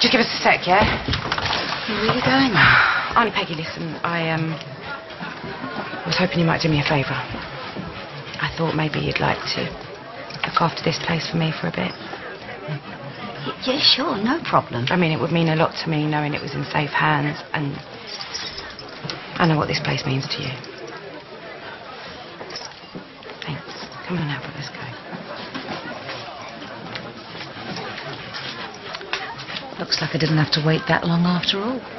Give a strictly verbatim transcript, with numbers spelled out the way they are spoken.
Just give us a sec, yeah? Where are you going? Auntie Peggy, listen, I, um... was hoping you might do me a favour. I thought maybe you'd like to look after this place for me for a bit. Yeah, sure, no problem. I mean, it would mean a lot to me knowing it was in safe hands, and I know what this place means to you. Thanks. Come on, Albert, let's go. Looks like I didn't have to wait that long after all.